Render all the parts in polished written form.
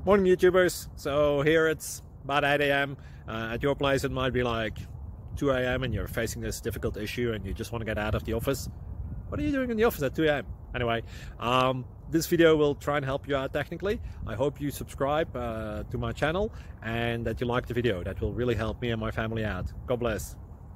Morning YouTubers. So here it's about 8 a.m. At your place it might be like 2 a.m. and you're facing this difficult issue and you just want to get out of the office. What are you doing in the office at 2 a.m.? Anyway, this video will try and help you out technically. I hope you subscribe to my channel and that you like the video. That will really help me and my family out. God bless.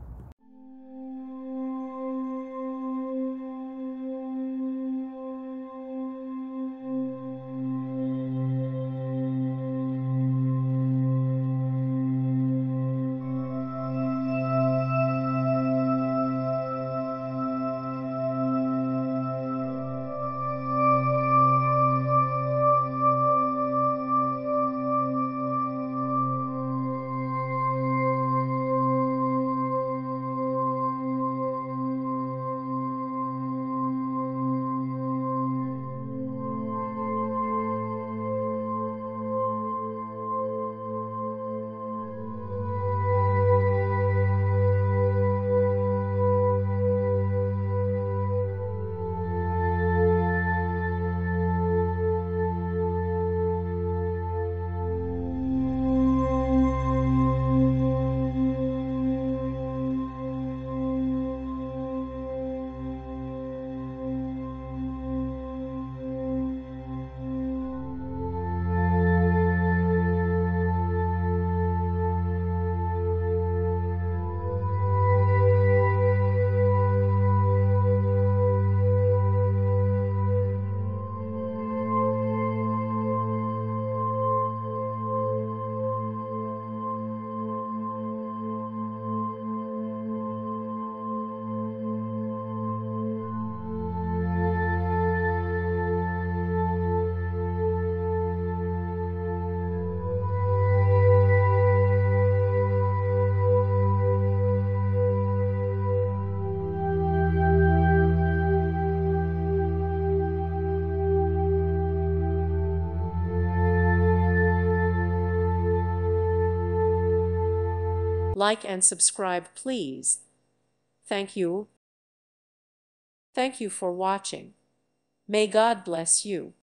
Like and subscribe, please. Thank you. Thank you for watching. May God bless you.